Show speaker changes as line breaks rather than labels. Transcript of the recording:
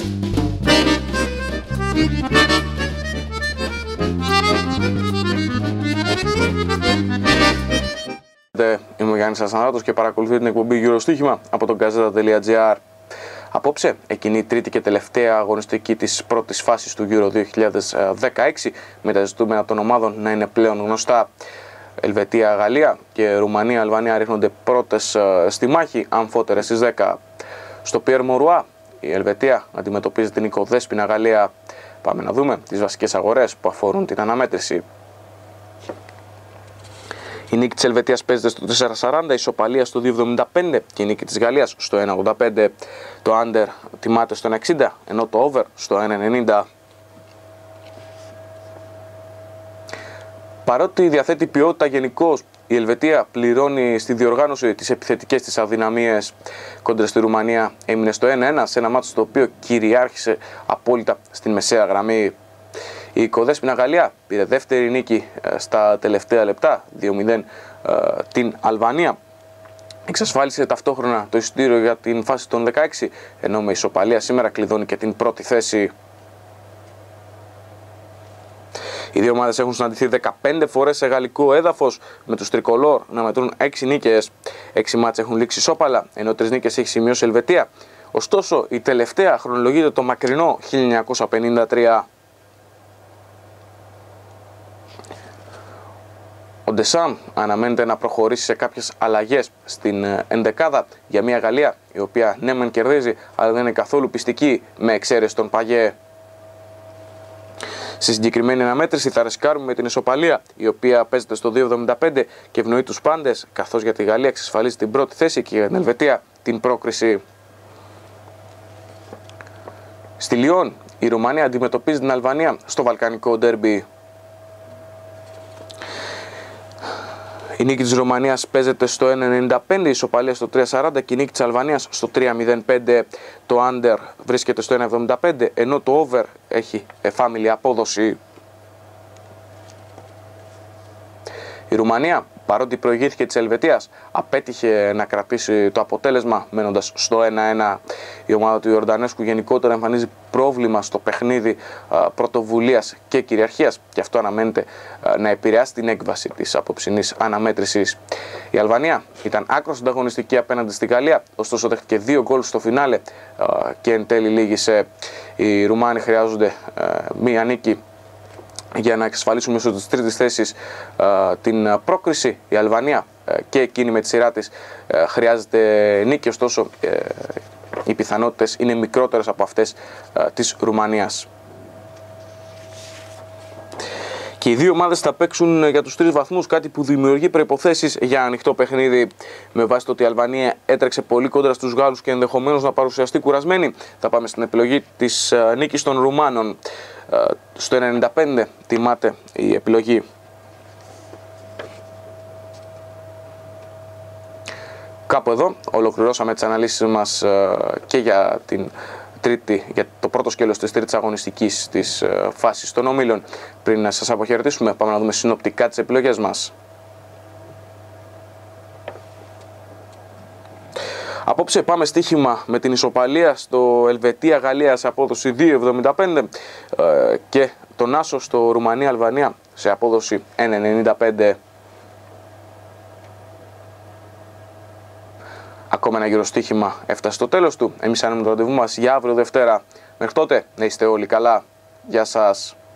Είμαι ο Γιάννης Ασανάτος και παρακολουθείτε την εκπομπή Γυροστοίχημα από τον Gazeta.gr. Απόψε, εκείνη η τρίτη και τελευταία αγωνιστική της πρώτης φάσης του Euro 2016, με τα ζητούμενα των ομάδων να είναι πλέον γνωστά. Ελβετία-Γαλλία και Ρουμανία-Αλβανία ρίχνονται πρώτες στη μάχη, αμφότερες στις 10. Στο Πιέρ Μορουά, η Ελβετία αντιμετωπίζει την οικοδέσποινα Γαλλία. Πάμε να δούμε τις βασικές αγορές που αφορούν την αναμέτρηση. Η νίκη της Ελβετίας παίζεται στο 4,40, η ισοπαλία στο 2,75 και η νίκη της Γαλλίας στο 1,85. Το under τιμάται στο 1,60, ενώ το over στο 1,90. Παρότι διαθέτει ποιότητα γενικώς, η Ελβετία πληρώνει στη διοργάνωση τις επιθετικές της αδυναμίες. Κόντρα στη Ρουμανία έμεινε στο 1-1 σε ένα μάτσο το οποίο κυριάρχησε απόλυτα στην μεσαία γραμμή. Η οικοδέσποινα Γαλλία πήρε δεύτερη νίκη στα τελευταία λεπτά, 2-0 την Αλβανία. Εξασφάλισε ταυτόχρονα το εισιτήριο για την φάση των 16, ενώ με ισοπαλία σήμερα κλειδώνει και την πρώτη θέση. Οι δύο ομάδες έχουν συναντηθεί 15 φορές σε γαλλικό έδαφος, με τους τρικολόρ να μετρούν 6 νίκες. 6 μάτς έχουν λήξει ισόπαλα, ενώ 3 νίκες έχει σημειώσει η Ελβετία. Ωστόσο, η τελευταία χρονολογείται το μακρινό 1953. Ο Ντεσάμ αναμένεται να προχωρήσει σε κάποιες αλλαγές στην ενδεκάδα για μια Γαλλία η οποία ναι μεν κερδίζει, αλλά δεν είναι καθόλου πιστική, με εξαίρεση τον Παγιέ. Στη συγκεκριμένη αναμέτρηση θα ρισκάρουμε με την ισοπαλία, η οποία παίζεται στο 2,75 και ευνοεί τους πάντες, καθώς για τη Γαλλία εξασφαλίζει την πρώτη θέση και για την Ελβετία την πρόκριση. Στη Λιόν, η Ρουμανία αντιμετωπίζει την Αλβανία στο βαλκανικό ντέρμπι. Η νίκη της Ρουμανίας παίζεται στο 1,95, η ισοπαλία στο 3,40 και η νίκη της Αλβανίας στο 3,05. Το under βρίσκεται στο 1,75, ενώ το over έχει εφάμιλη απόδοση. Η Ρουμανία, παρότι προηγήθηκε της Ελβετίας, απέτυχε να κρατήσει το αποτέλεσμα μένοντας στο 1-1. Η ομάδα του Ιορδανέσκου γενικότερα εμφανίζει πρόβλημα στο παιχνίδι πρωτοβουλίας και κυριαρχίας και αυτό αναμένεται να επηρεάσει την έκβαση της απόψινής αναμέτρησης. Η Αλβανία ήταν άκρως ανταγωνιστική απέναντι στη Γαλλία, ωστόσο δέχτηκε 2 γκολ στο φινάλε και εν τέλει λήγησε. Οι Ρουμάνοι χρειάζονται μία νίκη για να εξασφαλίσουν μέσω της τρίτης θέσης την πρόκριση. Η Αλβανία και εκείνη με τη σειρά της χρειάζεται νίκη, ωστόσο οι πιθανότητες είναι μικρότερες από αυτές της Ρουμανίας. Και οι δύο ομάδες θα παίξουν για τους 3 βαθμούς, κάτι που δημιουργεί προϋποθέσεις για ανοιχτό παιχνίδι. Με βάση το ότι η Αλβανία έτρεξε πολύ κόντρα στους Γάλλους και ενδεχομένως να παρουσιαστεί κουρασμένη, θα πάμε στην επιλογή της νίκης των Ρουμάνων. Στο 95 τιμάται η επιλογή. Κάπου εδώ ολοκληρώσαμε τις αναλύσεις μας και για για το πρώτο σκέλος της τρίτης αγωνιστικής της φάσης των ομίλων. Πριν να σας αποχαιρετήσουμε, πάμε να δούμε συνοπτικά τις επιλογές μας. Απόψε πάμε στοίχημα με την ισοπαλία στο Ελβετία-Γαλλία σε απόδοση 2,75 και τον άσο στο Ρουμανία-Αλβανία σε απόδοση 1,95. Ακόμα ένα γυροστοίχημα έφτασε στο τέλος του. Εμείς άνεμο το ραντεβού μας για αύριο Δευτέρα. Μέχρι τότε να είστε όλοι καλά. Γεια σας.